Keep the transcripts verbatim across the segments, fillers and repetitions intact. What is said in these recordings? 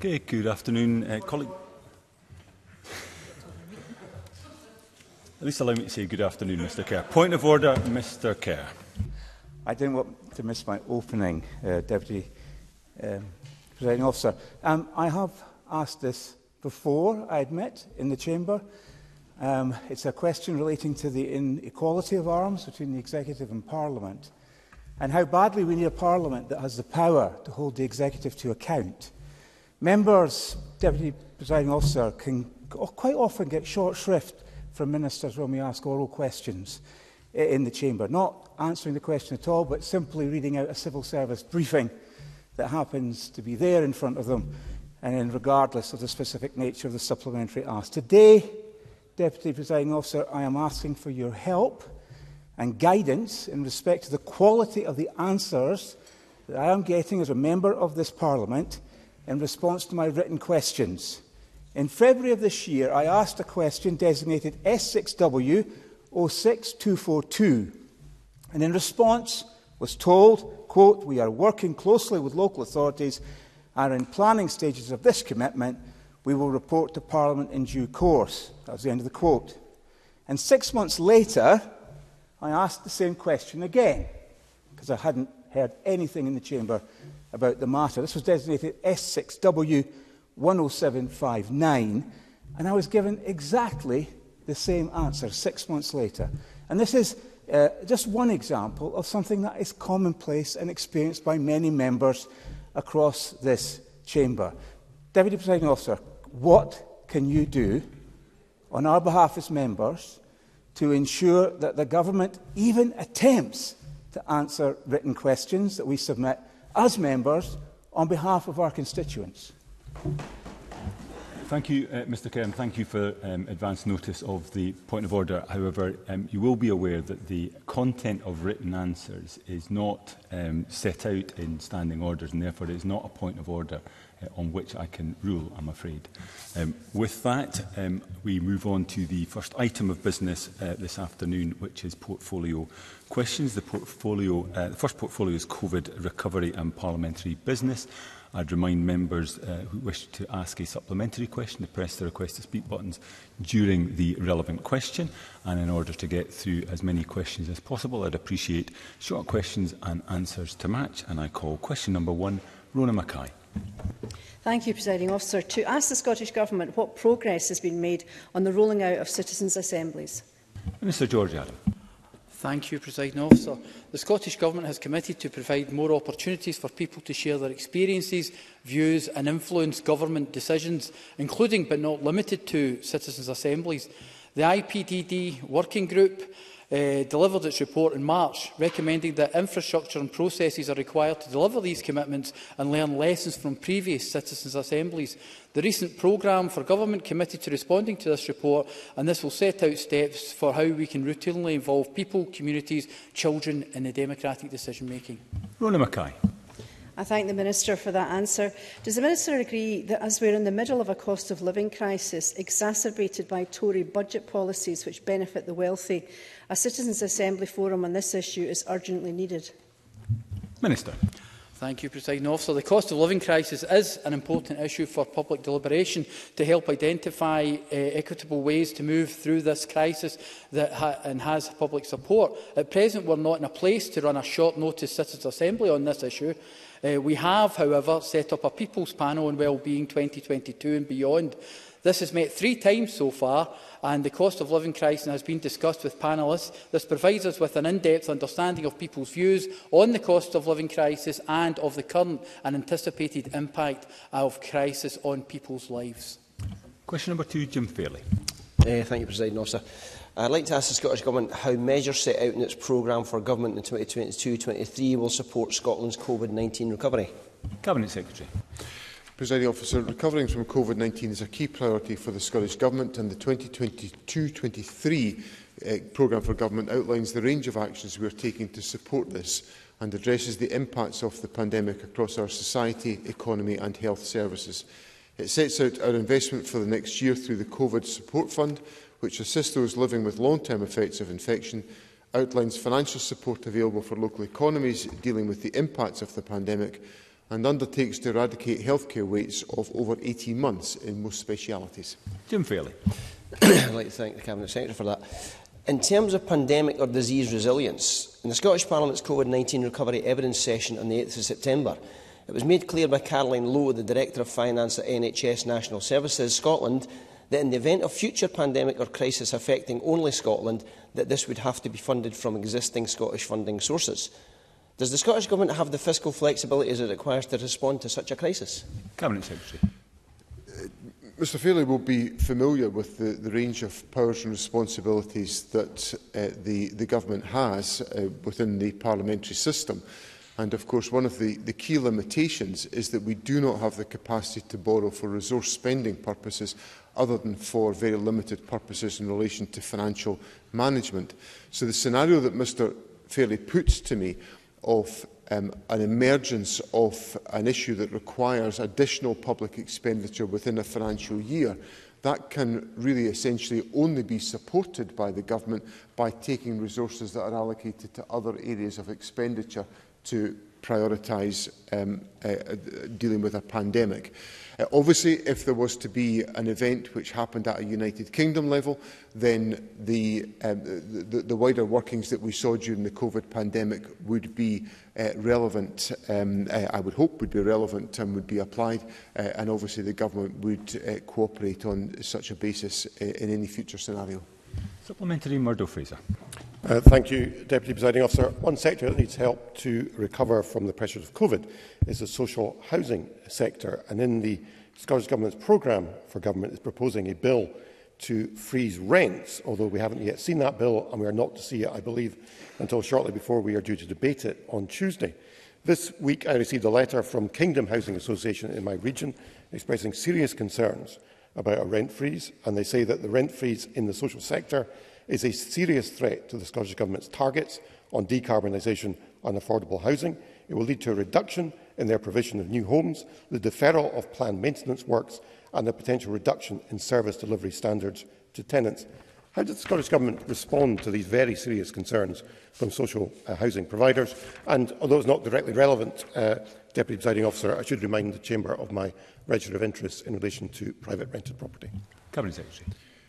Okay, good afternoon, uh, colleague. At least allow me to say good afternoon, Mr Kerr. Point of order, Mr Kerr. I didn't want to miss my opening, uh, Deputy um, Presiding Officer. Um, I have asked this before, I admit, in the Chamber. Um, it's a question relating to the inequality of arms between the Executive and Parliament, and how badly we need a Parliament that has the power to hold the Executive to account. Members, Deputy Presiding Officer, can quite often get short shrift from ministers when we ask oral questions in the Chamber, not answering the question at all, but simply reading out a civil service briefing that happens to be there in front of them, and then regardless of the specific nature of the supplementary ask. Today, Deputy Presiding Officer, I am asking for your help and guidance in respect to the quality of the answers that I am getting as a member of this Parliament in response to my written questions. In February of this year, I asked a question designated S six W zero six two four two, and in response was told, quote, "We are working closely with local authorities and are in planning stages of this commitment. We will report to Parliament in due course." That was the end of the quote. And six months later, I asked the same question again, because I hadn't heard anything in the Chamber about the matter. This was designated S six W one zero seven five nine, and I was given exactly the same answer six months later. And this is uh, just one example of something that is commonplace and experienced by many members across this Chamber. Deputy Presiding Officer, what can you do on our behalf as members to ensure that the Government even attempts to answer written questions that we submit as members on behalf of our constituents? Thank you, uh, Mr Kerr, and thank you for um, advance notice of the point of order. However, um, you will be aware that the content of written answers is not um, set out in standing orders, and therefore it is not a point of order uh, on which I can rule, I'm afraid. Um, with that, um, we move on to the first item of business uh, this afternoon, which is portfolio questions. The, portfolio, uh, the first portfolio is COVID recovery and parliamentary business. I'd remind members uh, who wish to ask a supplementary question to press the request to speak buttons during the relevant question. And in order to get through as many questions as possible, I'd appreciate short questions and answers to match. And I call question number one, Rona Mackay. Thank you, Presiding Officer. To ask the Scottish Government what progress has been made on the rolling out of citizens' assemblies. Minister George Adam. Thank you, Presiding Officer. The Scottish Government has committed to provide more opportunities for people to share their experiences, views and influence government decisions, including but not limited to citizens' assemblies. The I P D D Working Group uh, delivered its report in March, recommending that infrastructure and processes are required to deliver these commitments and learn lessons from previous citizens' assemblies. The recent programme for government committed to responding to this report, and this will set out steps for how we can routinely involve people, communities, children in the democratic decision-making. Rona Mackay. I thank the Minister for that answer. Does the Minister agree that as we are in the middle of a cost of living crisis exacerbated by Tory budget policies which benefit the wealthy, a Citizens' Assembly forum on this issue is urgently needed? Minister. Thank you, Presiding Officer. The cost of living crisis is an important issue for public deliberation to help identify uh, equitable ways to move through this crisis that ha and has public support. At present, we're not in a place to run a short-notice Citizens' Assembly on this issue. Uh, we have, however, set up a People's Panel on Wellbeing twenty twenty-two and beyond. This has met three times so far, and the cost of living crisis has been discussed with panellists. This provides us with an in-depth understanding of people's views on the cost of living crisis and of the current and anticipated impact of crisis on people's lives. Question number two, Jim Fairley. Uh, thank you, Presiding Officer. I'd like to ask the Scottish Government how measures set out in its programme for government in twenty twenty-two twenty-three will support Scotland's COVID nineteen recovery. Cabinet Secretary. Presiding Officer, recovering from COVID nineteen is a key priority for the Scottish Government, and the twenty twenty-two twenty-three uh, programme for government outlines the range of actions we are taking to support this and addresses the impacts of the pandemic across our society, economy and health services. It sets out our investment for the next year through the COVID Support Fund, which assists those living with long-term effects of infection, outlines financial support available for local economies dealing with the impacts of the pandemic, and undertakes to eradicate healthcare waits of over eighteen months in most specialities. Jim Fairley. I'd like to thank the Cabinet Secretary for that. In terms of pandemic or disease resilience, in the Scottish Parliament's COVID nineteen recovery evidence session on the eighth of September, it was made clear by Caroline Lowe, the Director of Finance at N H S National Services Scotland, that in the event of future pandemic or crisis affecting only Scotland, that this would have to be funded from existing Scottish funding sources. Does the Scottish Government have the fiscal flexibility as it requires to respond to such a crisis? Cabinet Secretary. Uh, Mr Fairley will be familiar with the, the range of powers and responsibilities that uh, the, the Government has uh, within the parliamentary system. And of course, one of the, the key limitations is that we do not have the capacity to borrow for resource spending purposes other than for very limited purposes in relation to financial management. So the scenario that Mr Fairley puts to me of um, an emergence of an issue that requires additional public expenditure within a financial year, that can really essentially only be supported by the Government by taking resources that are allocated to other areas of expenditure to prioritise um, uh, dealing with a pandemic. Uh, obviously, if there was to be an event which happened at a United Kingdom level, then the, um, the, the wider workings that we saw during the COVID pandemic would be uh, relevant, um, uh, I would hope would be relevant and would be applied, uh, and obviously the Government would uh, cooperate on such a basis uh, in any future scenario. Supplementary, Murdo Fraser. Uh, thank you, Deputy Presiding Officer. One sector that needs help to recover from the pressures of COVID is the social housing sector, and in the Scottish Government's programme for government is proposing a bill to freeze rents, although we haven't yet seen that bill and we are not to see it, I believe, until shortly before we are due to debate it on Tuesday. This week I received a letter from Kingdom Housing Association in my region expressing serious concerns about a rent freeze, and they say that the rent freeze in the social sector is a serious threat to the Scottish Government's targets on decarbonisation and affordable housing. It will lead to a reduction in their provision of new homes, the deferral of planned maintenance works and a potential reduction in service delivery standards to tenants. How does the Scottish Government respond to these very serious concerns from social uh, housing providers? And although it's not directly relevant, uh, Deputy Presiding Officer, I should remind the Chamber of my register of interests in relation to private rented property. Cabinet Secretary.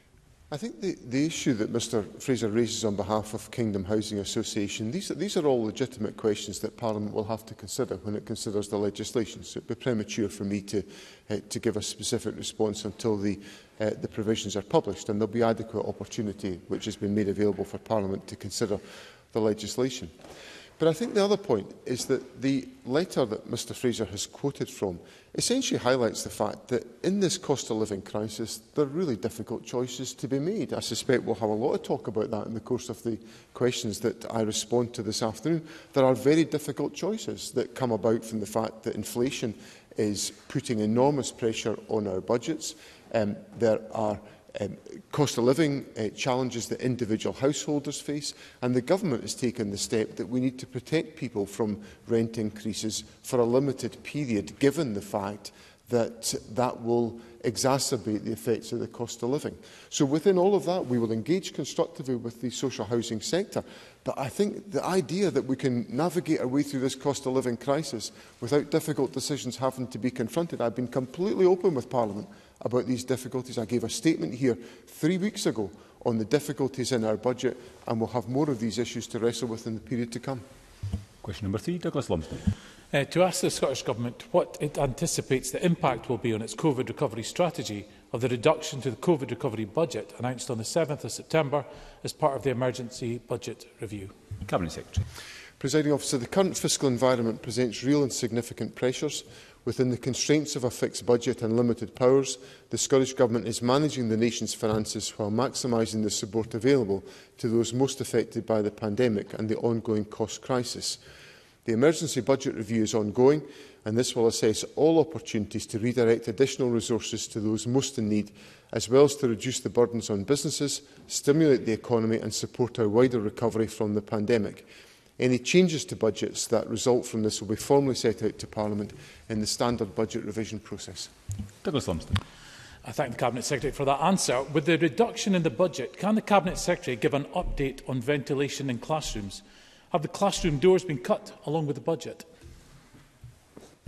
I think the, the issue that Mr Fraser raises on behalf of Kingdom Housing Association, these, these are all legitimate questions that Parliament will have to consider when it considers the legislation. So it would be premature for me to, uh, to give a specific response until the, uh, the provisions are published, and there will be adequate opportunity which has been made available for Parliament to consider the legislation. But I think the other point is that the letter that Mr Fraser has quoted from essentially highlights the fact that in this cost of living crisis, there are really difficult choices to be made. I suspect we'll have a lot of talk about that in the course of the questions that I respond to this afternoon. There are very difficult choices that come about from the fact that inflation is putting enormous pressure on our budgets. Um, there are Um, cost of living uh, challenges that individual householders face, and the Government has taken the step that we need to protect people from rent increases for a limited period, given the fact that that will exacerbate the effects of the cost of living. So within all of that, we will engage constructively with the social housing sector. But I think the idea that we can navigate our way through this cost of living crisis without difficult decisions having to be confronted, I've been completely open with Parliament about these difficulties. I gave a statement here three weeks ago on the difficulties in our budget, and we'll have more of these issues to wrestle with in the period to come. Question number three, Douglas Lumsden. Uh, to ask the Scottish Government what it anticipates the impact will be on its COVID recovery strategy of the reduction to the COVID recovery budget announced on the seventh of September as part of the emergency budget review. Cabinet Secretary. Presiding Officer, the current fiscal environment presents real and significant pressures. Within the constraints of a fixed budget and limited powers, the Scottish Government is managing the nation's finances while maximising the support available to those most affected by the pandemic and the ongoing cost crisis. The emergency budget review is ongoing, and this will assess all opportunities to redirect additional resources to those most in need, as well as to reduce the burdens on businesses, stimulate the economy and support our wider recovery from the pandemic. Any changes to budgets that result from this will be formally set out to Parliament in the standard budget revision process. Douglas Lumsden. I thank the Cabinet Secretary for that answer. With the reduction in the budget, can the Cabinet Secretary give an update on ventilation in classrooms? Have the classroom doors been cut along with the budget?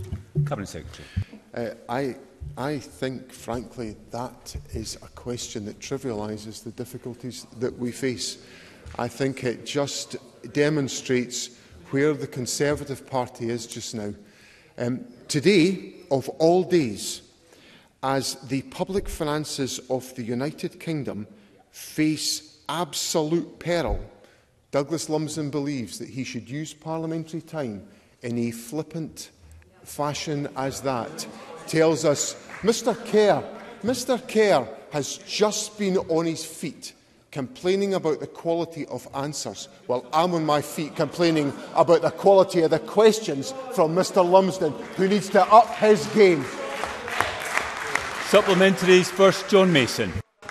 Cabinet Secretary. Uh, I, I think, frankly, that is a question that trivialises the difficulties that we face. I think it just demonstrates where the Conservative Party is just now. Um, today, of all days, as the public finances of the United Kingdom face absolute peril, Douglas Lumsden believes that he should use parliamentary time in a flippant fashion as that. Tells us Mr Kerr, Mr Kerr has just been on his feet complaining about the quality of answers, while I'm on my feet complaining about the quality of the questions from Mr Lumsden, who needs to up his game. Supplementaries first, John Mason.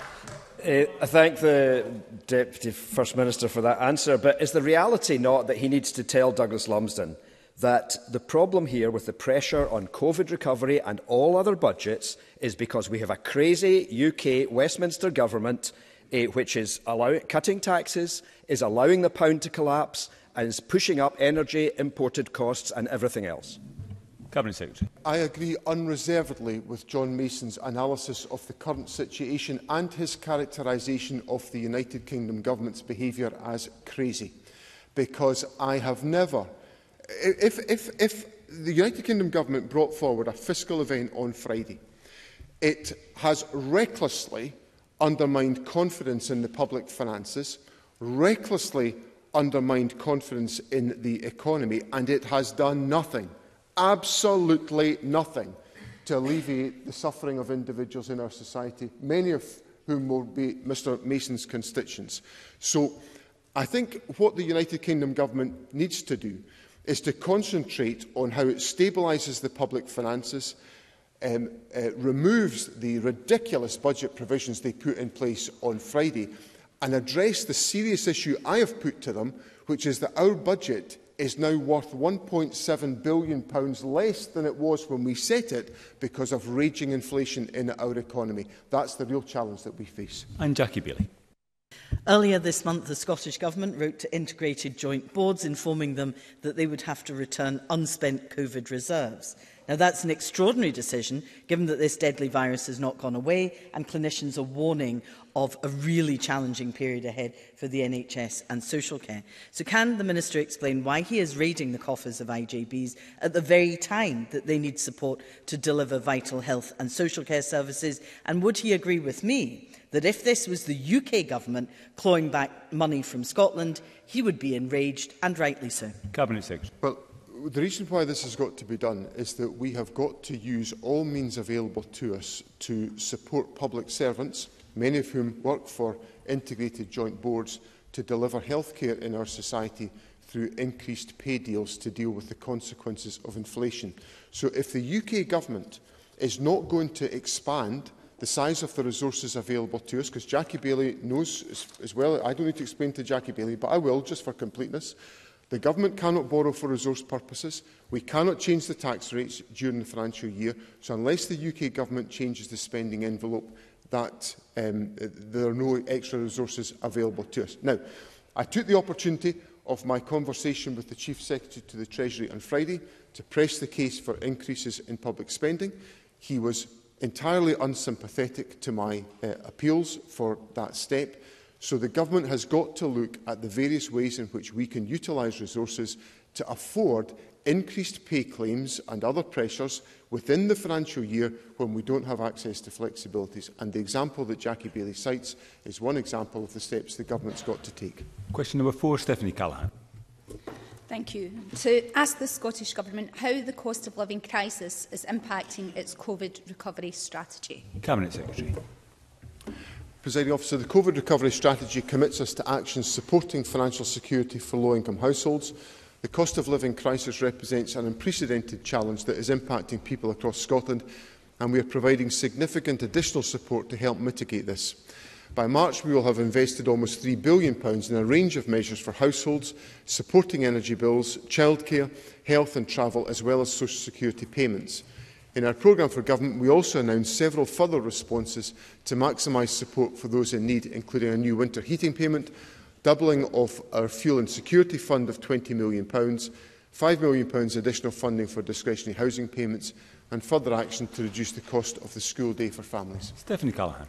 Uh, I thank the Deputy First Minister for that answer, but is the reality not that he needs to tell Douglas Lumsden that the problem here with the pressure on COVID recovery and all other budgets is because we have a crazy U K Westminster government uh, which is allow cutting taxes, is allowing the pound to collapse and is pushing up energy, imported costs and everything else? Cabinet Secretary. I agree unreservedly with John Mason's analysis of the current situation and his characterisation of the United Kingdom Government's behaviour as crazy, because I have never... If, if, if the United Kingdom Government brought forward a fiscal event on Friday, it has recklessly undermined confidence in the public finances, recklessly undermined confidence in the economy, and it has done nothing, absolutely nothing, to alleviate the suffering of individuals in our society, many of whom will be Mr Mason's constituents. So I think what the United Kingdom Government needs to do is to concentrate on how it stabilises the public finances, um, uh, removes the ridiculous budget provisions they put in place on Friday, and address the serious issue I have put to them, which is that our budget is now worth one point seven billion pounds less than it was when we set it because of raging inflation in our economy. That's the real challenge that we face. And Jackie Bailey. Earlier this month, the Scottish Government wrote to integrated joint boards informing them that they would have to return unspent COVID reserves. Now, that's an extraordinary decision, given that this deadly virus has not gone away and clinicians are warning of a really challenging period ahead for the N H S and social care. So can the Minister explain why he is raiding the coffers of I J Bs at the very time that they need support to deliver vital health and social care services? And would he agree with me that if this was the U K Government clawing back money from Scotland, he would be enraged, and rightly so? Cabinet Secretary. Well, the reason why this has got to be done is that we have got to use all means available to us to support public servants, many of whom work for integrated joint boards, to deliver healthcare in our society through increased pay deals to deal with the consequences of inflation. So if the U K Government is not going to expand the size of the resources available to us, because Jackie Bailey knows as, as well, I don't need to explain to Jackie Bailey, but I will, just for completeness, the Government cannot borrow for resource purposes. We cannot change the tax rates during the financial year. So unless the U K Government changes the spending envelope, that um, there are no extra resources available to us. Now, I took the opportunity of my conversation with the Chief Secretary to the Treasury on Friday to press the case for increases in public spending. He was entirely unsympathetic to my uh, appeals for that step. So the Government has got to look at the various ways in which we can utilise resources to afford increased pay claims and other pressures within the financial year when we don't have access to flexibilities. And the example that Jackie Bailey cites is one example of the steps the Government's got to take. Question number four, Stephanie Callaghan. Thank you. To ask the Scottish Government how the cost of living crisis is impacting its COVID recovery strategy. Cabinet Secretary. Presiding Officer, the COVID recovery strategy commits us to actions supporting financial security for low-income households. The cost of living crisis represents an unprecedented challenge that is impacting people across Scotland, and we are providing significant additional support to help mitigate this. By March, we will have invested almost three billion pounds in a range of measures for households, supporting energy bills, childcare, health and travel, as well as social security payments. In our programme for government, we also announced several further responses to maximise support for those in need, including a new winter heating payment, doubling of our fuel and security fund of twenty million pounds, five million pounds additional funding for discretionary housing payments and further action to reduce the cost of the school day for families. Stephanie Callaghan.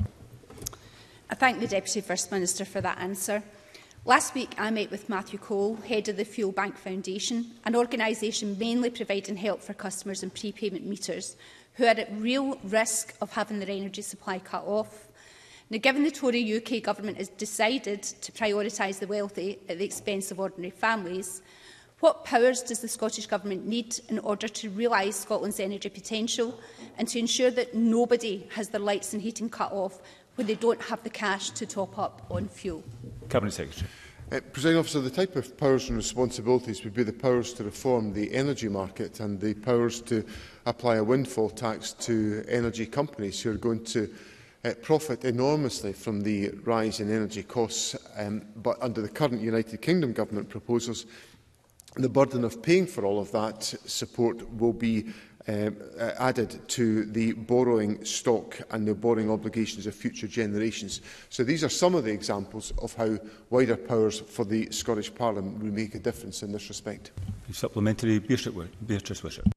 I thank the Deputy First Minister for that answer. Last week, I met with Matthew Cole, head of the Fuel Bank Foundation, an organisation mainly providing help for customers in prepayment meters who are at real risk of having their energy supply cut off. Now, given the Tory U K government has decided to prioritise the wealthy at the expense of ordinary families, what powers does the Scottish Government need in order to realise Scotland's energy potential and to ensure that nobody has their lights and heating cut off when they don't have the cash to top up on fuel? Cabinet Secretary. Uh, Presiding Officer, the type of powers and responsibilities would be the powers to reform the energy market and the powers to apply a windfall tax to energy companies who are going to uh, profit enormously from the rise in energy costs. Um, but under the current United Kingdom Government proposals, the burden of paying for all of that support will be Um, uh, added to the borrowing stock and the borrowing obligations of future generations. So these are some of the examples of how wider powers for the Scottish Parliament will make a difference in this respect. Supplementary, Beatrice Wishart.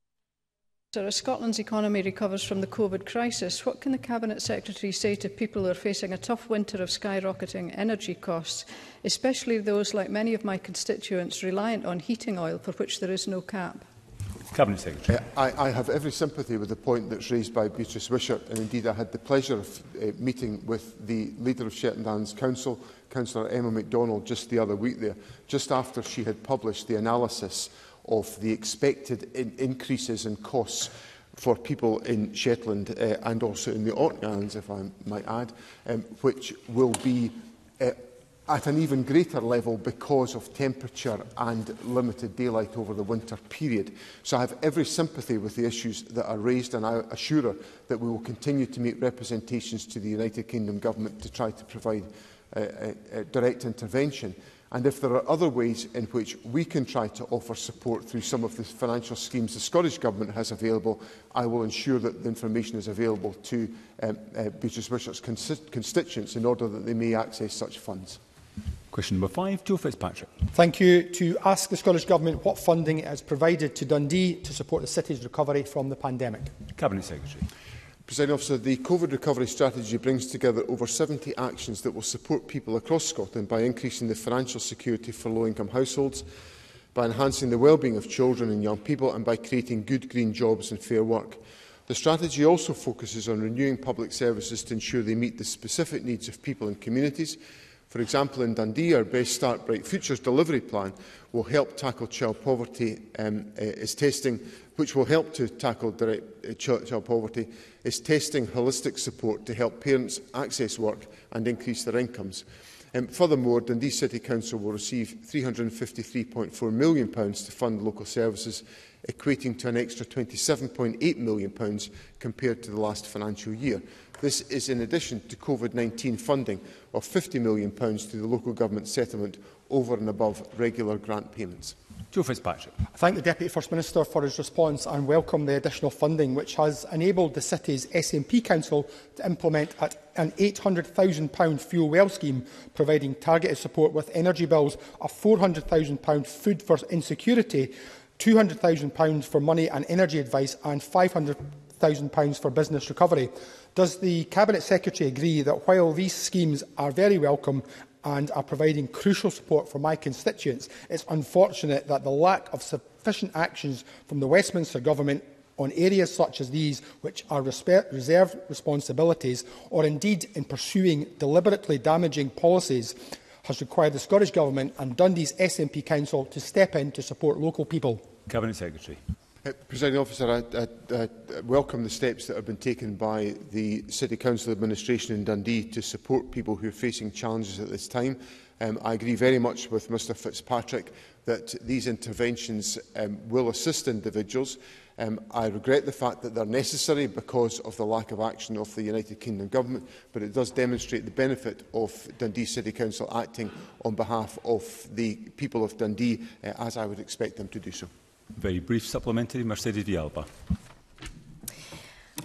As Scotland's economy recovers from the COVID crisis, what can the Cabinet Secretary say to people who are facing a tough winter of skyrocketing energy costs, especially those, like many of my constituents, reliant on heating oil for which there is no cap? Cabinet Secretary. Uh, I, I have every sympathy with the point that's raised by Beatrice Wishart, and indeed I had the pleasure of uh, meeting with the leader of Shetland Islands Council, Councillor Emma MacDonald, just the other week there, just after she had published the analysis of the expected in increases in costs for people in Shetland uh, and also in the Orkney Islands, if I might add, um, which will be uh, at an even greater level because of temperature and limited daylight over the winter period. So I have every sympathy with the issues that are raised, and I assure her that we will continue to make representations to the United Kingdom Government to try to provide uh, uh, direct intervention. And if there are other ways in which we can try to offer support through some of the financial schemes the Scottish Government has available, I will ensure that the information is available to um, uh, Beatrice Wishart's constituents in order that they may access such funds. Question number five, Joe Fitzpatrick. Thank you. To ask the Scottish Government what funding it has provided to Dundee to support the city's recovery from the pandemic. Cabinet Secretary. Presiding Officer, the COVID recovery strategy brings together over seventy actions that will support people across Scotland by increasing the financial security for low-income households, by enhancing the well-being of children and young people, and by creating good green jobs and fair work. The strategy also focuses on renewing public services to ensure they meet the specific needs of people and communities. For example, in Dundee, our Best Start Bright Futures delivery plan will help tackle child poverty, um, uh, is testing, which will help to tackle direct, uh, ch child poverty, is testing holistic support to help parents access work and increase their incomes. Um, furthermore, Dundee City Council will receive three hundred and fifty-three point four million pounds to fund local services, equating to an extra twenty-seven point eight million pounds compared to the last financial year. This is in addition to COVID nineteen funding of fifty million pounds to the local government settlement over and above regular grant payments. Joe Fitzpatrick. I thank the Deputy First Minister for his response and welcome the additional funding which has enabled the City's S N P Council to implement an eight hundred thousand pound fuel well scheme, providing targeted support with energy bills of four hundred thousand pounds food for insecurity, two hundred thousand pounds for money and energy advice and five hundred thousand pounds for business recovery. Does the Cabinet Secretary agree that while these schemes are very welcome and are providing crucial support for my constituents, it's unfortunate that the lack of sufficient actions from the Westminster Government on areas such as these, which are reserved responsibilities, or indeed in pursuing deliberately damaging policies, has required the Scottish Government and Dundee's S N P Council to step in to support local people? Cabinet Secretary. Uh, Presiding Officer, I, I, I welcome the steps that have been taken by the City Council administration in Dundee to support people who are facing challenges at this time. Um, I agree very much with Mr Fitzpatrick that these interventions um, will assist individuals. Um, I regret the fact that they're necessary because of the lack of action of the United Kingdom Government, but it does demonstrate the benefit of Dundee City Council acting on behalf of the people of Dundee, uh, as I would expect them to do so. Very brief supplementary, Mercedes de Alba.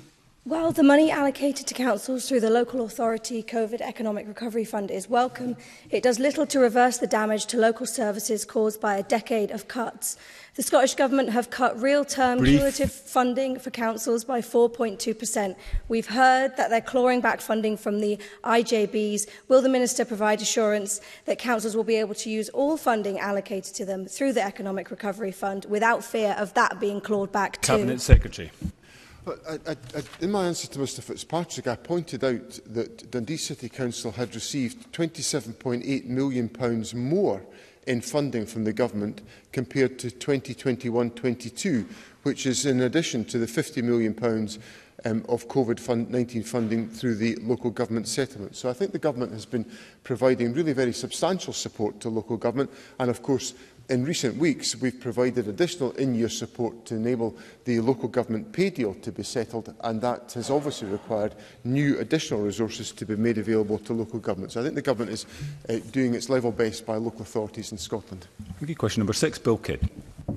While the money allocated to councils through the local authority COVID Economic Recovery Fund is welcome, it does little to reverse the damage to local services caused by a decade of cuts. The Scottish Government have cut real-term cumulative funding for councils by four point two percent. We've heard that they're clawing back funding from the I J Bs. Will the Minister provide assurance that councils will be able to use all funding allocated to them through the Economic Recovery Fund without fear of that being clawed back too? Cabinet Secretary. I, I, I, in my answer to Mr Fitzpatrick, I pointed out that Dundee City Council had received twenty-seven point eight million pounds more in funding from the Government compared to twenty twenty-one twenty-two, which is in addition to the fifty million pounds um, of COVID nineteen funding through the local government settlement. So I think the Government has been providing really very substantial support to local government, and of course in recent weeks, we've provided additional in-year support to enable the local government pay deal to be settled, and that has obviously required new additional resources to be made available to local government. So I think the government is uh, doing its level best by local authorities in Scotland. Thank you. Question number six, Bill Kidd.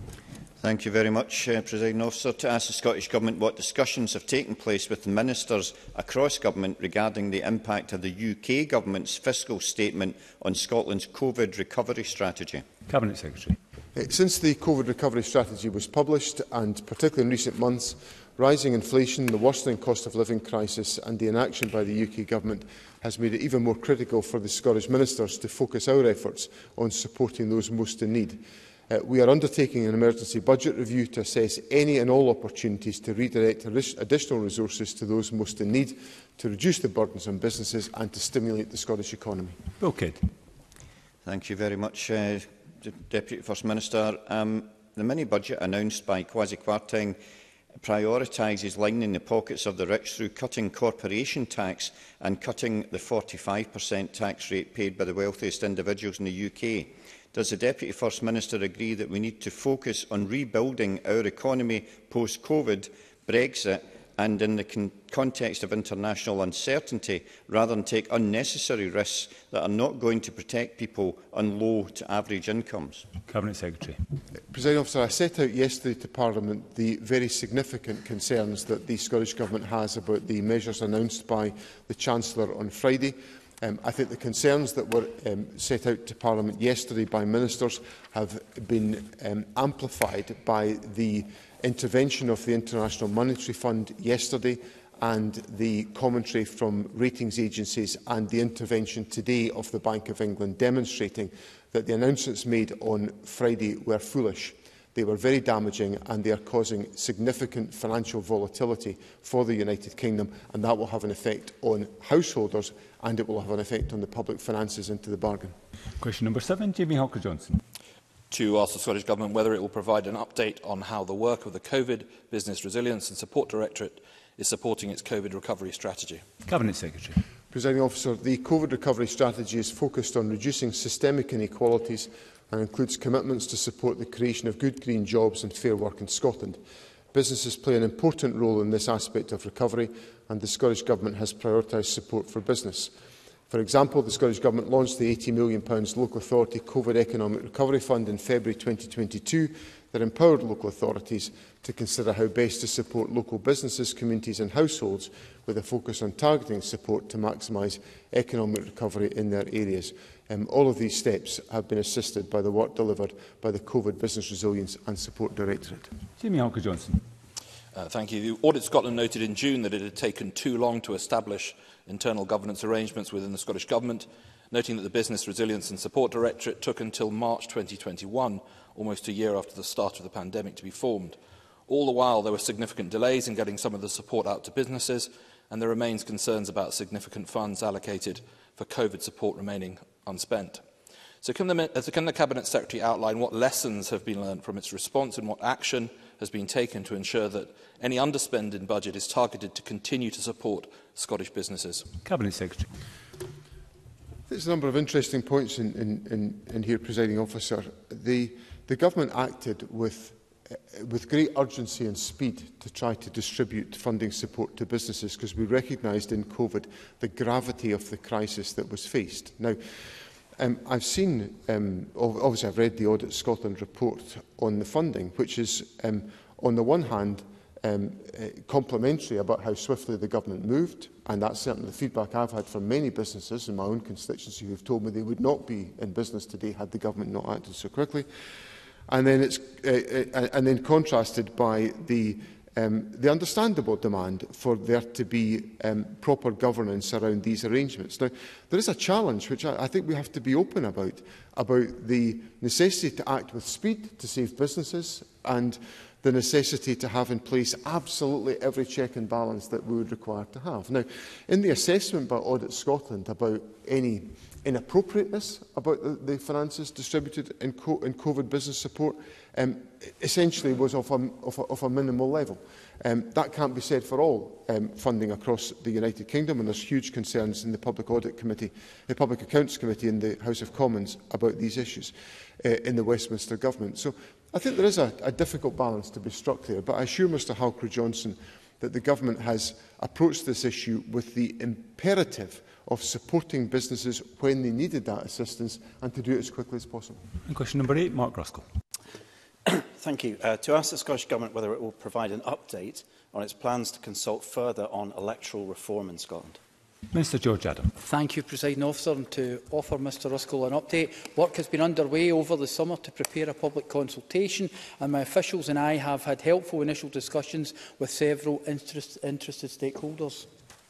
Thank you very much, uh, Presiding Officer. To ask the Scottish Government what discussions have taken place with the ministers across Government regarding the impact of the U K Government's fiscal statement on Scotland's COVID recovery strategy. Cabinet Secretary. Since the COVID recovery strategy was published, and particularly in recent months, rising inflation, the worsening cost of living crisis and the inaction by the U K Government has made it even more critical for the Scottish ministers to focus our efforts on supporting those most in need. Uh, we are undertaking an emergency budget review to assess any and all opportunities to redirect additional resources to those most in need, to reduce the burdens on businesses and to stimulate the Scottish economy. Bill Kidd. Thank you very much, uh, Deputy First Minister. Um, the mini-budget announced by Kwasi Kwarteng prioritises lining the pockets of the rich through cutting corporation tax and cutting the forty-five percent tax rate paid by the wealthiest individuals in the U K. Does the Deputy First Minister agree that we need to focus on rebuilding our economy post-COVID, Brexit and in the con context of international uncertainty, rather than take unnecessary risks that are not going to protect people on low to average incomes? Cabinet Secretary. Presiding Officer, I set out yesterday to Parliament the very significant concerns that the Scottish Government has about the measures announced by the Chancellor on Friday. Um, I think the concerns that were um, set out to Parliament yesterday by ministers have been um, amplified by the intervention of the International Monetary Fund yesterday and the commentary from ratings agencies and the intervention today of the Bank of England, demonstrating that the announcements made on Friday were foolish. They were very damaging and they are causing significant financial volatility for the United Kingdom, and that will have an effect on householders and it will have an effect on the public finances into the bargain. Question number seven, Jamie Hawker-Johnson. To ask the Scottish Government whether it will provide an update on how the work of the COVID Business Resilience and Support Directorate is supporting its COVID recovery strategy. Cabinet Secretary. Presiding Officer, the COVID recovery strategy is focused on reducing systemic inequalities and includes commitments to support the creation of good green jobs and fair work in Scotland. Businesses play an important role in this aspect of recovery, and the Scottish Government has prioritised support for business. For example, the Scottish Government launched the eighty million pounds Local Authority COVID Economic Recovery Fund in February twenty twenty-two that empowered local authorities to consider how best to support local businesses, communities and households, with a focus on targeting support to maximise economic recovery in their areas. Um, all of these steps have been assisted by the work delivered by the COVID Business Resilience and Support Directorate. Jamie Hawker-Johnson. Uh, thank you. The Audit Scotland noted in June that it had taken too long to establish internal governance arrangements within the Scottish Government, noting that the Business Resilience and Support Directorate took until March twenty twenty-one, almost a year after the start of the pandemic, to be formed. All the while, there were significant delays in getting some of the support out to businesses, and there remains concerns about significant funds allocated for COVID support remaining unspent. So can the, so can the Cabinet Secretary outline what lessons have been learned from its response and what action has been taken to ensure that any underspend in budget is targeted to continue to support Scottish businesses? Cabinet Secretary. There's a number of interesting points in, in, in, in here, Presiding Officer. The, the Government acted with, uh, with great urgency and speed to try to distribute funding support to businesses, because we recognised in COVID the gravity of the crisis that was faced. Now, Um, I've seen, um, obviously I've read the Audit Scotland report on the funding, which is, um, on the one hand, um, uh, complimentary about how swiftly the government moved, and that's certainly the feedback I've had from many businesses in my own constituency who have told me they would not be in business today had the government not acted so quickly. And then, it's, uh, uh, and then contrasted by the, um, the understandable demand for there to be um, proper governance around these arrangements. Now, there is a challenge which I, I think we have to be open about, about the necessity to act with speed to save businesses and the necessity to have in place absolutely every check and balance that we would require to have. Now, in the assessment by Audit Scotland about any inappropriateness about the, the finances distributed in, co in COVID business support, um, essentially was of a, of a, of a minimal level. Um, that can't be said for all um, funding across the United Kingdom, and there's huge concerns in the Public Audit Committee, the Public Accounts Committee in the House of Commons about these issues uh, in the Westminster Government. So I think there is a, a difficult balance to be struck there, but I assure Mr Halcrow-Johnson that the Government has approached this issue with the imperative of supporting businesses when they needed that assistance and to do it as quickly as possible. And question number eight, Mark Ruskell. Thank you. Uh, to ask the Scottish Government whether it will provide an update on its plans to consult further on electoral reform in Scotland. Minister George Adam. Thank you, Presiding Officer, and to offer Mr Ruskell an update. Work has been underway over the summer to prepare a public consultation, and my officials and I have had helpful initial discussions with several interest, interested stakeholders.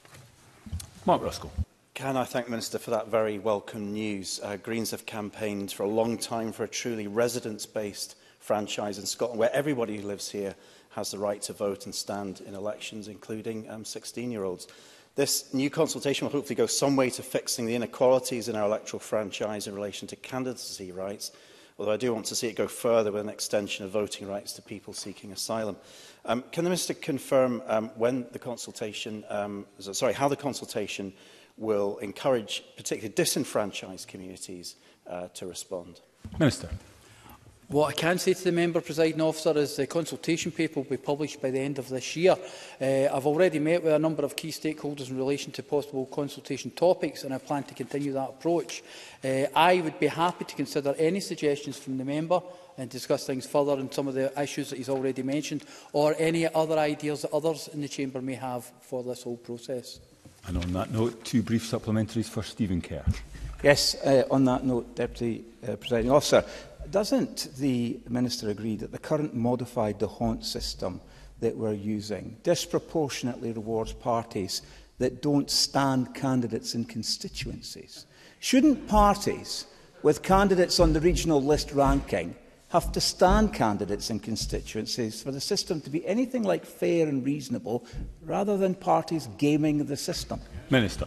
Mark Ruskell. Can I thank the Minister for that very welcome news? Uh, Greens have campaigned for a long time for a truly residence-based franchise in Scotland, where everybody who lives here has the right to vote and stand in elections, including sixteen-year-olds. Um, This new consultation will hopefully go some way to fixing the inequalities in our electoral franchise in relation to candidacy rights, although I do want to see it go further with an extension of voting rights to people seeking asylum. Um, can the Minister confirm um, when the consultation, um, sorry, how the consultation will encourage particularly disenfranchised communities uh, to respond? Minister. What I can say to the member, Presiding Officer, is the consultation paper will be published by the end of this year. Uh, I've already met with a number of key stakeholders in relation to possible consultation topics, and I plan to continue that approach. Uh, I would be happy to consider any suggestions from the member and discuss things further on some of the issues that he's already mentioned, or any other ideas that others in the Chamber may have for this whole process. And on that note, two brief supplementaries for Stephen Kerr. Yes, uh, on that note, Deputy uh, Presiding Officer, doesn't the Minister agree that the current modified DeHont system that we're using disproportionately rewards parties that don't stand candidates in constituencies? Shouldn't parties with candidates on the regional list ranking have to stand candidates in constituencies for the system to be anything like fair and reasonable, rather than parties gaming the system? Minister.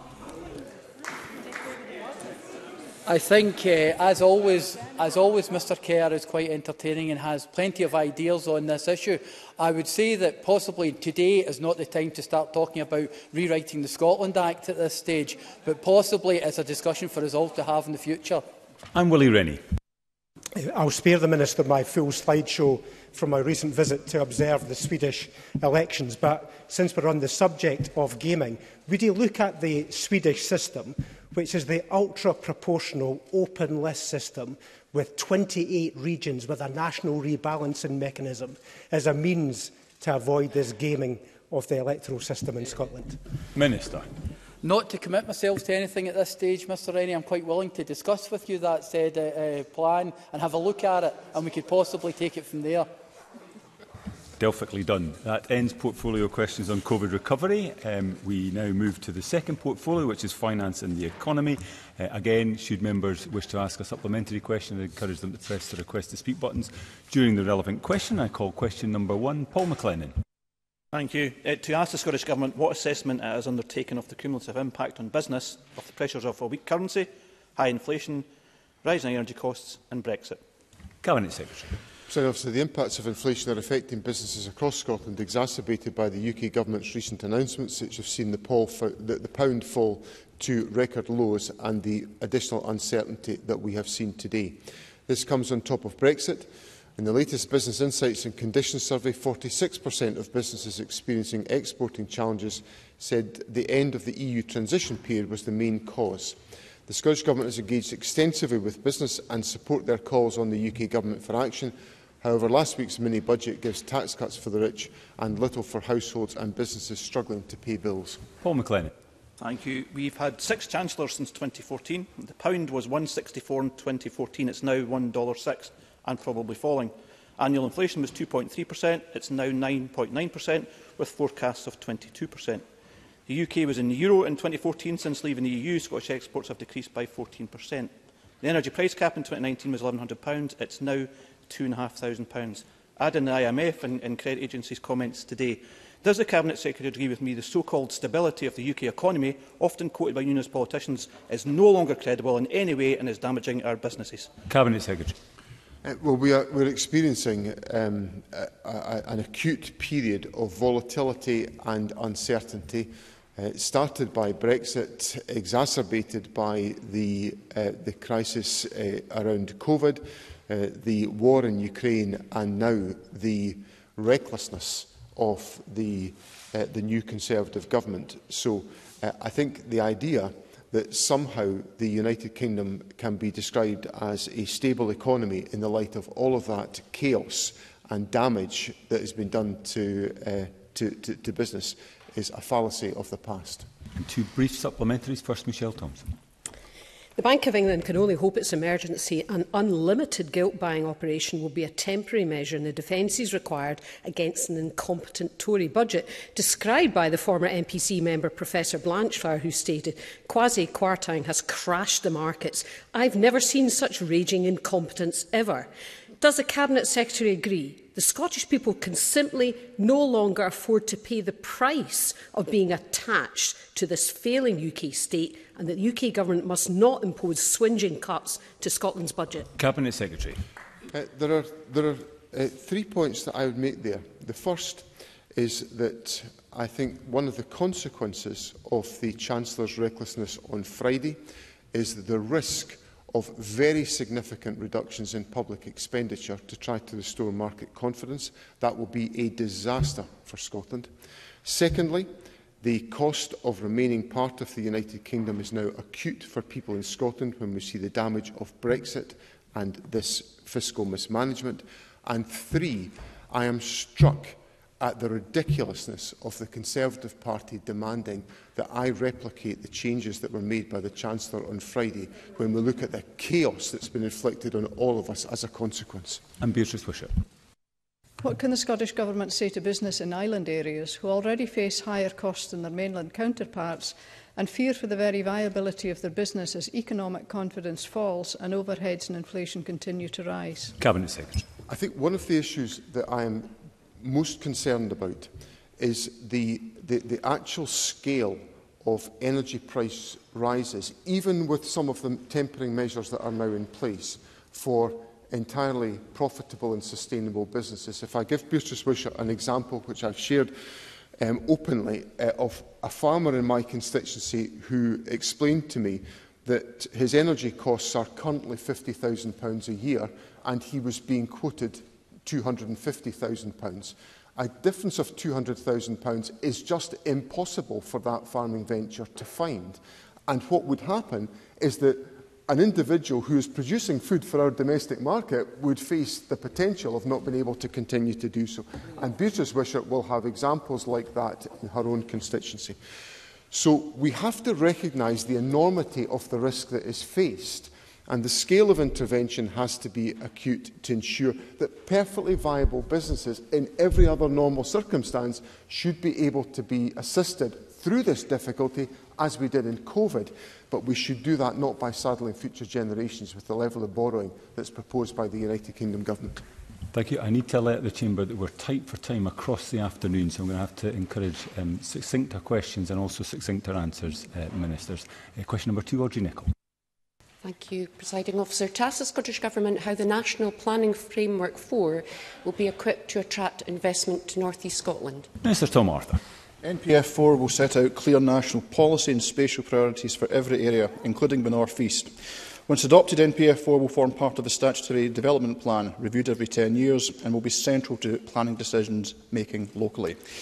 I think, uh, as always, as always, Mr Kerr is quite entertaining and has plenty of ideas on this issue. I would say that possibly today is not the time to start talking about rewriting the Scotland Act at this stage, but possibly it's a discussion for us all to have in the future. I'm Willie Rennie. I'll spare the Minister my full slideshow from my recent visit to observe the Swedish elections, but since we're on the subject of gaming, would you look at the Swedish system, which is the ultra-proportional open list system with twenty-eight regions with a national rebalancing mechanism, as a means to avoid this gaming of the electoral system in Scotland? Minister. Not to commit myself to anything at this stage, Mr Rennie. I'm quite willing to discuss with you that said uh, uh, plan and have a look at it, and we could possibly take it from there. Delphically done. That ends portfolio questions on COVID recovery. Um, we now move to the second portfolio, which is finance and the economy. Uh, again, should members wish to ask a supplementary question, I encourage them to press the request to speak buttons during the relevant question. I call question number one, Paul McLennan. Thank you. Uh, to ask the Scottish Government what assessment it has undertaken of the cumulative impact on business of the pressures of a weak currency, high inflation, rising energy costs and Brexit. Cabinet Secretary. So, obviously, the impacts of inflation are affecting businesses across Scotland, exacerbated by the U K Government's recent announcements, which have seen the, the, the pound fall to record lows and the additional uncertainty that we have seen today. This comes on top of Brexit. In the latest Business Insights and Conditions survey, forty-six percent of businesses experiencing exporting challenges said the end of the E U transition period was the main cause. The Scottish Government has engaged extensively with business and support their calls on the U K Government for action, However, last week's mini-budget gives tax cuts for the rich and little for households and businesses struggling to pay bills. Paul McLennan. Thank you. We've had six Chancellors since twenty fourteen. The pound was one sixty-four in twenty fourteen. It's now one dollar six and probably falling. Annual inflation was two point three percent. It's now nine point nine percent, with forecasts of twenty-two percent. The U K was in the euro in twenty fourteen. Since leaving the E U, Scottish exports have decreased by fourteen percent. The energy price cap in twenty nineteen was one thousand one hundred pounds. It's now two thousand five hundred pounds. Add in the I M F and, and credit agencies' comments today. Does the Cabinet Secretary agree with me the so-called stability of the U K economy, often quoted by unionist politicians, is no longer credible in any way and is damaging our businesses? Cabinet Secretary. Uh, well, we are we're experiencing um, a, a, an acute period of volatility and uncertainty. Uh, it started by Brexit, exacerbated by the, uh, the crisis uh, around COVID, uh, the war in Ukraine, and now the recklessness of the, uh, the new Conservative government. So uh, I think the idea that somehow the United Kingdom can be described as a stable economy in the light of all of that chaos and damage that has been done to, uh, to, to, to business is a fallacy of the past. And two brief supplementaries. First, Michelle Thompson. The Bank of England can only hope its emergency and unlimited gilt-buying operation will be a temporary measure in the defences required against an incompetent Tory budget, described by the former N P C member Professor Blanchflower, who stated, "Quasi-Kwarteng has crashed the markets. I've never seen such raging incompetence ever." Does the Cabinet Secretary agree the Scottish people can simply no longer afford to pay the price of being attached to this failing U K state, and that the U K Government must not impose swinging cuts to Scotland's budget? Cabinet Secretary. Uh, there are, there are uh, three points that I would make there. The first is that I think one of the consequences of the Chancellor's recklessness on Friday is the risk of very significant reductions in public expenditure to try to restore market confidence. That will be a disaster for Scotland. Secondly, the cost of remaining part of the United Kingdom is now acute for people in Scotland when we see the damage of Brexit and this fiscal mismanagement. And three, I am struck at the ridiculousness of the Conservative Party demanding that I replicate the changes that were made by the Chancellor on Friday when we look at the chaos that's been inflicted on all of us as a consequence. And Beatrice Wishart. What can the Scottish Government say to business in island areas who already face higher costs than their mainland counterparts and fear for the very viability of their business as economic confidence falls and overheads and inflation continue to rise? Cabinet Secretary. I think one of the issues that I am most concerned about is the, the, the actual scale of energy price rises, even with some of the tempering measures that are now in place for entirely profitable and sustainable businesses. If I give Beatrice Wishart an example, which I've shared um, openly, uh, of a farmer in my constituency who explained to me that his energy costs are currently fifty thousand pounds a year, and he was being quoted two hundred and fifty thousand pounds. A difference of two hundred thousand pounds is just impossible for that farming venture to find. And what would happen is that an individual who is producing food for our domestic market would face the potential of not being able to continue to do so. And Beatrice Wishart will have examples like that in her own constituency. So we have to recognise the enormity of the risk that is faced, and the scale of intervention has to be acute to ensure that perfectly viable businesses in every other normal circumstance should be able to be assisted through this difficulty as we did in COVID. But we should do that not by saddling future generations with the level of borrowing that's proposed by the United Kingdom Government. Thank you. I need to alert the Chamber that we're tight for time across the afternoon, so I'm going to have to encourage um, succincter questions and also succincter answers, uh, Ministers. Uh, question number two, Audrey Nicholl. Thank you, Presiding Officer. To ask the Scottish Government how the National Planning Framework four will be equipped to attract investment to North East Scotland. Minister Tom Arthur. N P F four will set out clear national policy and spatial priorities for every area, including the North East. Once adopted, N P F four will form part of the Statutory Development Plan, reviewed every ten years, and will be central to planning decisions making locally.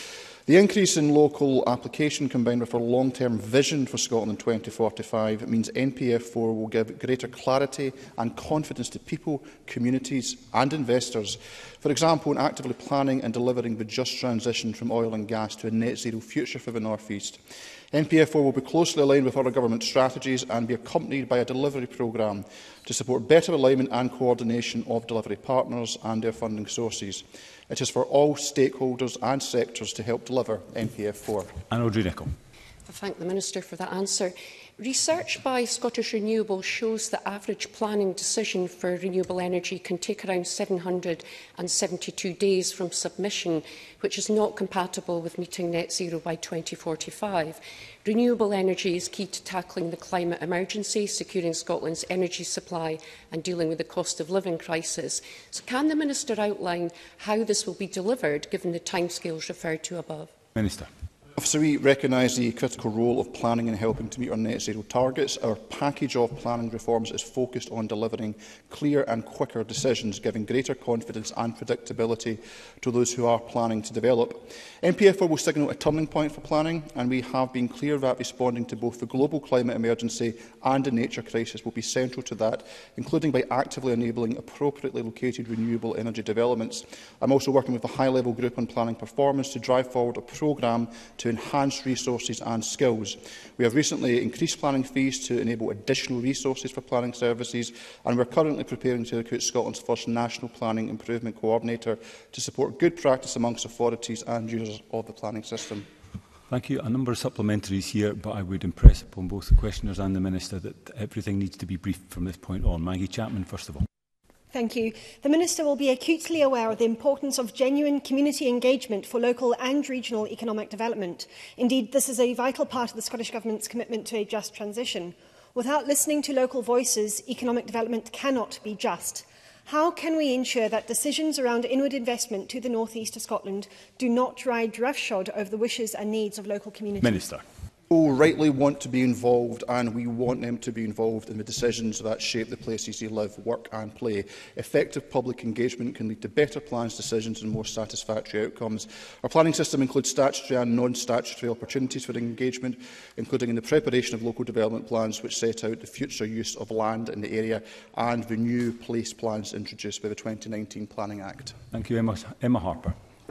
The increase in local application combined with our long-term vision for Scotland twenty forty-five means N P F four will give greater clarity and confidence to people, communities and investors. For example, in actively planning and delivering the just transition from oil and gas to a net zero future for the North East. N P F four will be closely aligned with other government strategies and be accompanied by a delivery programme to support better alignment and coordination of delivery partners and their funding sources. It is for all stakeholders and sectors to help deliver N P F four. And Audrey Nicholl. I thank the Minister for that answer. Research by Scottish Renewables shows the average planning decision for renewable energy can take around seven hundred seventy-two days from submission, which is not compatible with meeting net zero by twenty forty-five. Renewable energy is key to tackling the climate emergency, securing Scotland's energy supply and dealing with the cost of living crisis. So can the Minister outline how this will be delivered, given the timescales referred to above? Minister. Officer, we recognise the critical role of planning in helping to meet our net zero targets. Our package of planning reforms is focused on delivering clear and quicker decisions, giving greater confidence and predictability to those who are planning to develop. N P F four will signal a turning point for planning, and we have been clear that responding to both the global climate emergency and the nature crisis will be central to that, including by actively enabling appropriately located renewable energy developments. I'm also working with the high-level group on planning performance to drive forward a programme to to enhance resources and skills. We have recently increased planning fees to enable additional resources for planning services, and we are currently preparing to recruit Scotland's first National Planning Improvement Coordinator to support good practice amongst authorities and users of the planning system. Thank you. A number of supplementaries here, but I would impress upon both the questioners and the Minister that everything needs to be briefed from this point on. Maggie Chapman, first of all. Thank you. The Minister will be acutely aware of the importance of genuine community engagement for local and regional economic development. Indeed, this is a vital part of the Scottish Government's commitment to a just transition. Without listening to local voices, economic development cannot be just. How can we ensure that decisions around inward investment to the north east of Scotland do not ride roughshod over the wishes and needs of local communities? Minister. People rightly want to be involved, and we want them to be involved in the decisions that shape the places they live, work and play. Effective public engagement can lead to better plans, decisions and more satisfactory outcomes. Our planning system includes statutory and non-statutory opportunities for engagement, including in the preparation of local development plans which set out the future use of land in the area and the new place plans introduced by the twenty nineteen Planning Act. Thank you, Emma, Emma Harper.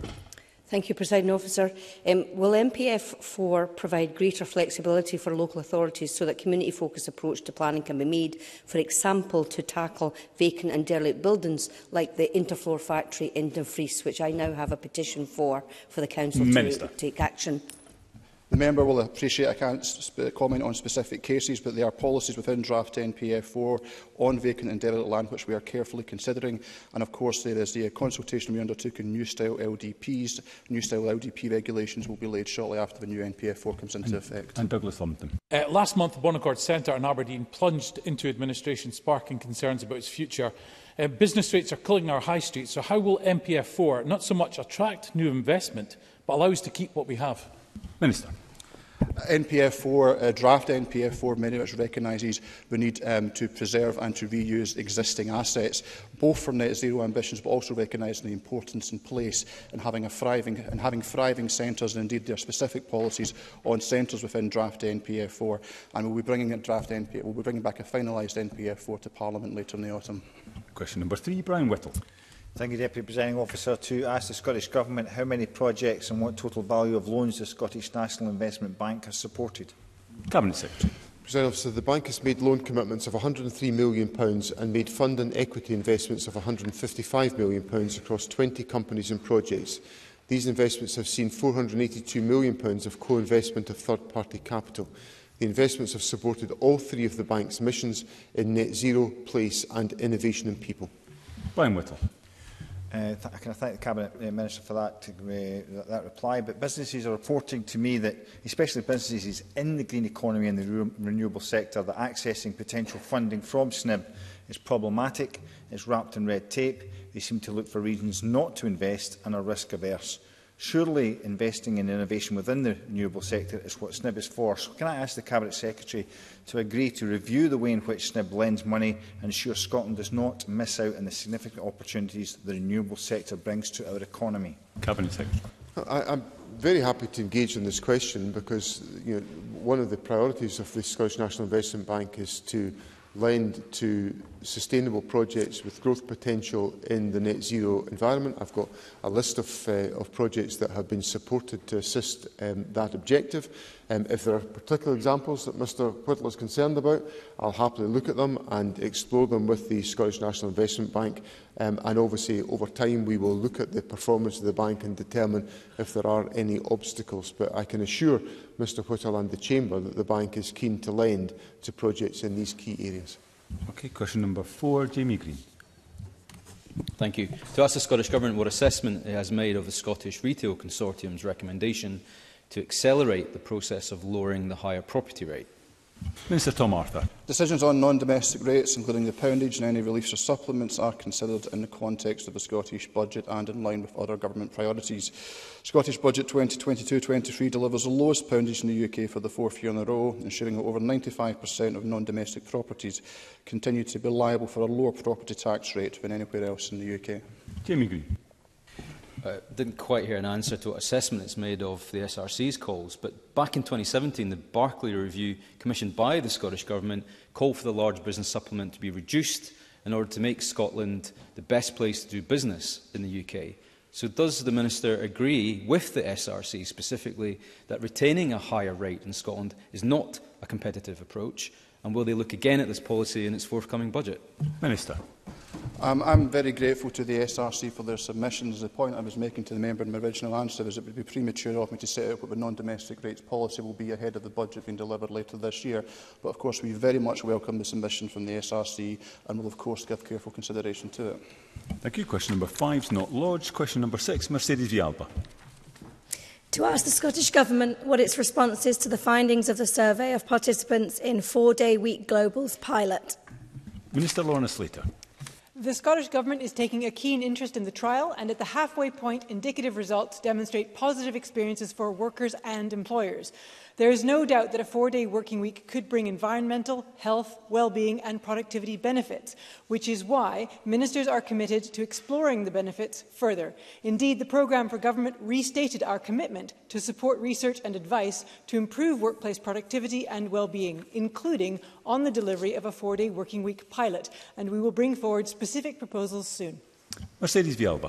Thank you, Presiding Officer. Um, will N P F four provide greater flexibility for local authorities so that community-focused approach to planning can be made, for example, to tackle vacant and derelict buildings like the Interfloor factory in Dumfries, which I now have a petition for, for the Council Minister. to take action? The member will appreciate I can't sp comment on specific cases, but there are policies within draft N P F four on vacant and derelict land which we are carefully considering. And of course there is the consultation we undertook in new style L D Ps. New style L D P regulations will be laid shortly after the new N P F four comes into and, effect. And Douglas Thumpton. Uh, last month, the Bonaccord Centre in Aberdeen plunged into administration, sparking concerns about its future. Uh, business rates are killing our high streets, so how will N P F four not so much attract new investment, but allow us to keep what we have? Minister. N P F four, uh, draft N P F four, many of which recognises the need um, to preserve and to reuse existing assets, both for net zero ambitions, but also recognising the importance and place in having a thriving and having thriving centres, and indeed there are specific policies on centres within draft N P F four, and we'll be bringing a draft N P F, we'll be bringing back a finalised N P F four to Parliament later in the autumn. Question number three, Brian Whittle. Thank you, Deputy Presiding Officer. To ask the Scottish Government how many projects and what total value of loans the Scottish National Investment Bank has supported. Cabinet Secretary. Presiding Officer, the Bank has made loan commitments of one hundred and three million pounds and made fund and equity investments of one hundred and fifty-five million pounds across twenty companies and projects. These investments have seen four hundred and eighty-two million pounds of co-investment of third-party capital. The investments have supported all three of the Bank's missions in net zero, place and innovation in people. Brian Whittle. Uh, th I can thank the Cabinet uh, Minister for that, uh, that reply, but businesses are reporting to me that, especially businesses in the green economy and the re renewable sector, that accessing potential funding from S N I B is problematic, is wrapped in red tape, they seem to look for reasons not to invest and are risk averse. Surely investing in innovation within the renewable sector is what S N I B is for. So can I ask the Cabinet Secretary to agree to review the way in which S N I B lends money and ensure Scotland does not miss out on the significant opportunities the renewable sector brings to our economy? Cabinet Secretary. I, I'm very happy to engage in this question because you know, one of the priorities of the Scottish National Investment Bank is to lend to sustainable projects with growth potential in the net zero environment. I've got a list of, uh, of projects that have been supported to assist um, that objective. Um, if there are particular examples that Mr Whittle is concerned about, I'll happily look at them and explore them with the Scottish National Investment Bank. Um, and obviously, over time, we will look at the performance of the bank and determine if there are any obstacles. But I can assure Mr Whittle and the Chamber that the bank is keen to lend to projects in these key areas. Okay, question number four, Jamie Green. Thank you. To ask the Scottish Government what assessment it has made of the Scottish Retail Consortium's recommendation to accelerate the process of lowering the higher property rate. Minister Tom Arthur. Decisions on non-domestic rates, including the poundage and any reliefs or supplements, are considered in the context of the Scottish Budget and in line with other government priorities. Scottish Budget twenty twenty-two twenty-three delivers the lowest poundage in the U K for the fourth year in a row, ensuring that over ninety-five percent of non-domestic properties continue to be liable for a lower property tax rate than anywhere else in the U K. Jamie Green. I didn't quite hear an answer to what assessment it's made of the S R C's calls, but back in twenty seventeen, the Barclay Review, commissioned by the Scottish Government, called for the large business supplement to be reduced in order to make Scotland the best place to do business in the U K. So does the Minister agree with the S R C specifically that retaining a higher rate in Scotland is not a competitive approach, and will they look again at this policy in its forthcoming budget? Minister. Um, I'm very grateful to the S R C for their submissions. The point I was making to the member in my original answer is it would be premature of me to set out what the non-domestic rates policy will be ahead of the budget being delivered later this year. But of course we very much welcome the submission from the S R C and will of course give careful consideration to it. Thank you. Question number five is not lodged. Question number six, Mercedes Vialba. To ask the Scottish Government what its response is to the findings of the survey of participants in four-day week Global's pilot. Minister Lorna Slater. The Scottish Government is taking a keen interest in the trial, and at the halfway point, indicative results demonstrate positive experiences for workers and employers. There is no doubt that a four-day working week could bring environmental, health, well-being and productivity benefits, which is why ministers are committed to exploring the benefits further. Indeed, the programme for government restated our commitment to support research and advice to improve workplace productivity and well-being, including on the delivery of a four-day working week pilot, and we will bring forward specific proposals soon. Mercedes Vialba.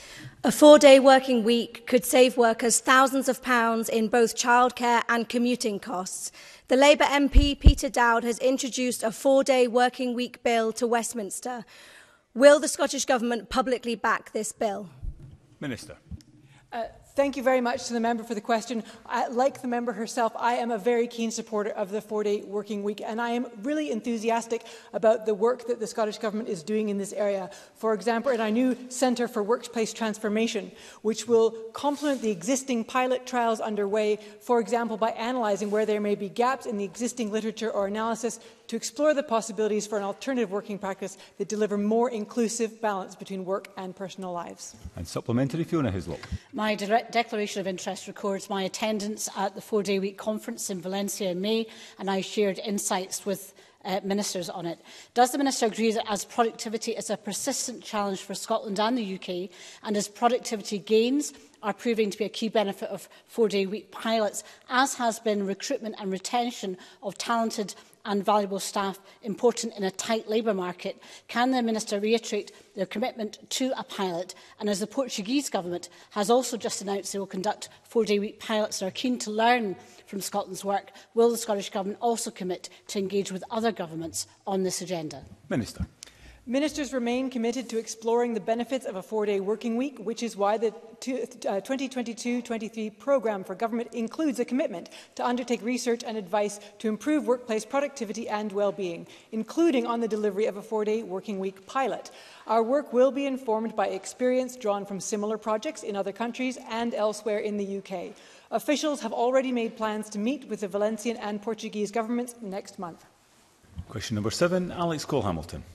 A four-day working week could save workers thousands of pounds in both childcare and commuting costs. The Labour M P Peter Dowd has introduced a four-day working week bill to Westminster. Will the Scottish Government publicly back this bill? Minister. Uh, Thank you very much to the member for the question. I, like the member herself, I am a very keen supporter of the four-day working week, and I am really enthusiastic about the work that the Scottish Government is doing in this area. For example, in our new Centre for Workplace Transformation, which will complement the existing pilot trials underway, for example, by analysing where there may be gaps in the existing literature or analysis to explore the possibilities for an alternative working practice that deliver more inclusive balance between work and personal lives. And supplementary, Fiona Hislop. My direct declaration of interest records my attendance at the four-day week conference in Valencia in May, and I shared insights with uh, ministers on it. Does the Minister agree that as productivity is a persistent challenge for Scotland and the U K, and as productivity gains are proving to be a key benefit of four-day week pilots, as has been recruitment and retention of talented and valuable staff important in a tight labour market, can the Minister reiterate their commitment to a pilot? And as the Portuguese Government has also just announced they will conduct four-day week pilots and are keen to learn from Scotland's work, will the Scottish Government also commit to engage with other governments on this agenda? Minister. Ministers remain committed to exploring the benefits of a four-day working week, which is why the twenty twenty-two twenty-three programme for government includes a commitment to undertake research and advice to improve workplace productivity and well-being, including on the delivery of a four-day working week pilot. Our work will be informed by experience drawn from similar projects in other countries and elsewhere in the U K. Officials have already made plans to meet with the Valencian and Portuguese governments next month. Question number seven, Alex Cole-Hamilton.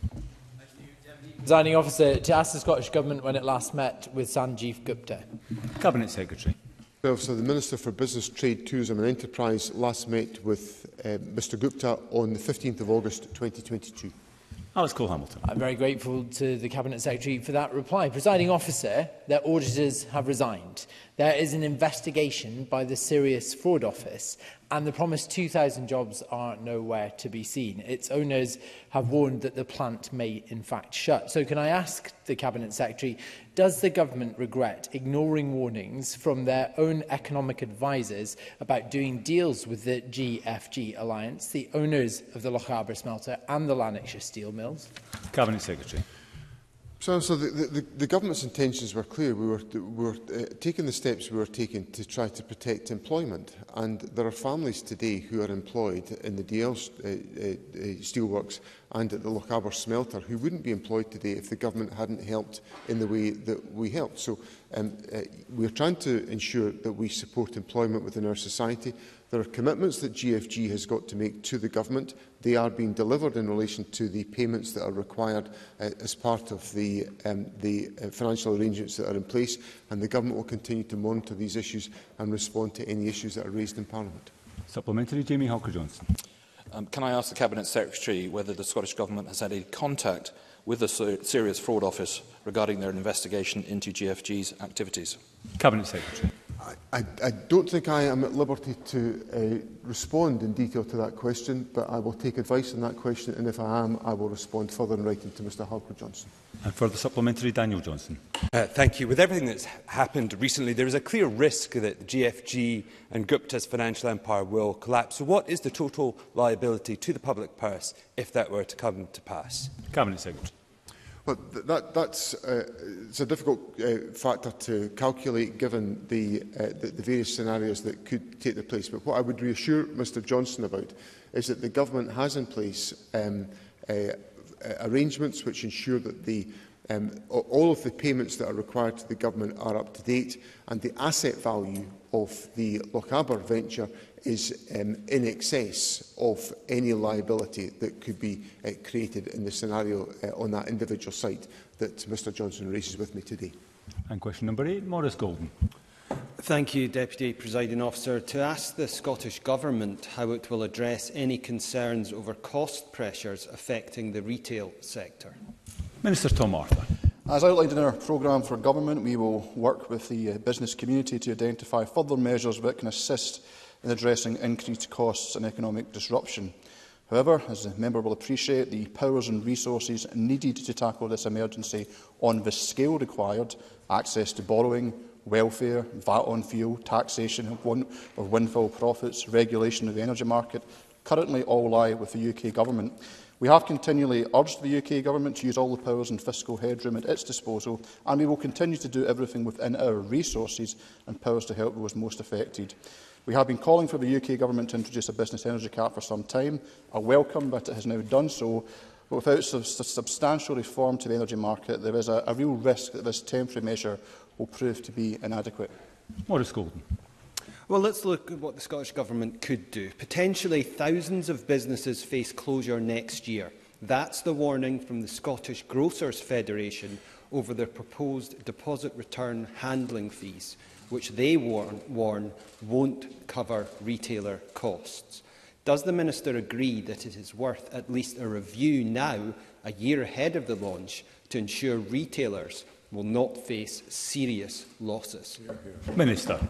Presiding Officer, to ask the Scottish Government when it last met with Sanjeev Gupta. Cabinet Secretary. Well, so the Minister for Business, Trade, Tourism and Enterprise last met with uh, Mr Gupta on the fifteenth of August twenty twenty-two. Alex Cole-Hamilton. I'm very grateful to the Cabinet Secretary for that reply. Presiding Officer, their auditors have resigned. There is an investigation by the Serious Fraud Office, and the promised two thousand jobs are nowhere to be seen. Its owners have warned that the plant may in fact shut. So can I ask the Cabinet Secretary, does the Government regret ignoring warnings from their own economic advisers about doing deals with the G F G Alliance, the owners of the Lochaber smelter and the Lanarkshire steel mills? Cabinet Secretary. So, so the, the, the Government's intentions were clear. We were, we were uh, taking the steps we were taking to try to protect employment. And there are families today who are employed in the D L uh, uh, uh, steelworks and at the Lochaber smelter who wouldn't be employed today if the Government hadn't helped in the way that we helped. So um, uh, we're trying to ensure that we support employment within our society. There are commitments that G F G has got to make to the Government. They are being delivered in relation to the payments that are required uh, as part of the, um, the uh, financial arrangements that are in place, and the Government will continue to monitor these issues and respond to any issues that are raised in Parliament. Supplementary, Jamie Halker-Johnson. Um, can I ask the Cabinet Secretary whether the Scottish Government has had any contact with the Serious Fraud Office regarding their investigation into G F G's activities? Cabinet Secretary. I, I don't think I am at liberty to uh, respond in detail to that question, but I will take advice on that question, and if I am, I will respond further in writing to Mr Halker-Johnson. And further supplementary, Daniel Johnson. Uh, thank you. With everything that's happened recently, there is a clear risk that G F G and Gupta's financial empire will collapse. So what is the total liability to the public purse if that were to come to pass? Cabinet Secretary. Well, th that, that's uh, it's a difficult uh, factor to calculate given the, uh, the, the various scenarios that could take place. But what I would reassure Mr Johnson about is that the Government has in place um, uh, arrangements which ensure that the, um, all of the payments that are required to the Government are up to date, and the asset value of the Lochaber venture is um, in excess of any liability that could be uh, created in the scenario uh, on that individual site that Mr Johnson raises with me today. And question number eight, Maurice Golden. Thank you, Deputy Presiding Officer. To ask the Scottish Government how it will address any concerns over cost pressures affecting the retail sector. Minister Tom Arthur. As outlined in our programme for government, we will work with the uh, business community to identify further measures that can assist in addressing increased costs and economic disruption. However, as the member will appreciate, the powers and resources needed to tackle this emergency on the scale required, access to borrowing, welfare, V A T on fuel, taxation of, one, of windfall profits, regulation of the energy market, currently all lie with the U K Government. We have continually urged the U K Government to use all the powers and fiscal headroom at its disposal, and we will continue to do everything within our resources and powers to help those most affected. We have been calling for the U K Government to introduce a business energy cap for some time. I welcome that it has now done so, but without sub substantial reform to the energy market, there is a, a real risk that this temporary measure will prove to be inadequate. Maurice Golden. Well, let's look at what the Scottish Government could do. Potentially, thousands of businesses face closure next year. That's the warning from the Scottish Grocers Federation over their proposed deposit return handling fees, which they warn, warn won't cover retailer costs. Does the Minister agree that it is worth at least a review now, a year ahead of the launch, to ensure retailers will not face serious losses? Minister.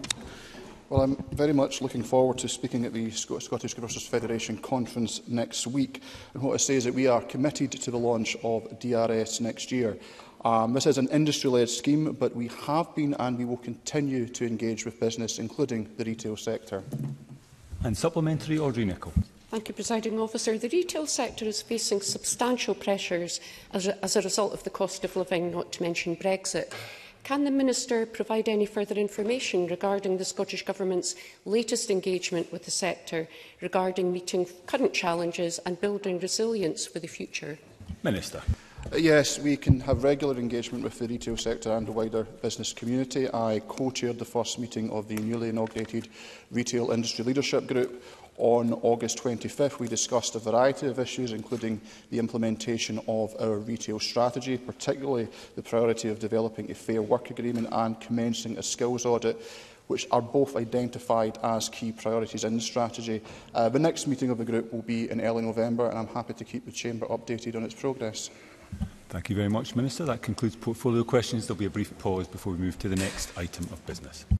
Well, I'm very much looking forward to speaking at the Scottish Grocers Federation conference next week. And what I say is that we are committed to the launch of D R S next year. Um, this is an industry-led scheme, but we have been and we will continue to engage with business, including the retail sector. And supplementary, Audrey Nicholl. Thank you, Presiding Officer. The retail sector is facing substantial pressures as a, as a result of the cost of living, not to mention Brexit. Can the Minister provide any further information regarding the Scottish Government's latest engagement with the sector regarding meeting current challenges and building resilience for the future? Minister. Uh, yes, we can have regular engagement with the retail sector and the wider business community. I co-chaired the first meeting of the newly inaugurated Retail Industry Leadership Group. On August twenty-fifth, we discussed a variety of issues, including the implementation of our retail strategy, particularly the priority of developing a fair work agreement and commencing a skills audit. which are both identified as key priorities in the strategy. Uh, the next meeting of the group will be in early November, and I'm happy to keep the Chamber updated on its progress. Thank you very much, Minister. That concludes portfolio questions. There will be a brief pause before we move to the next item of business.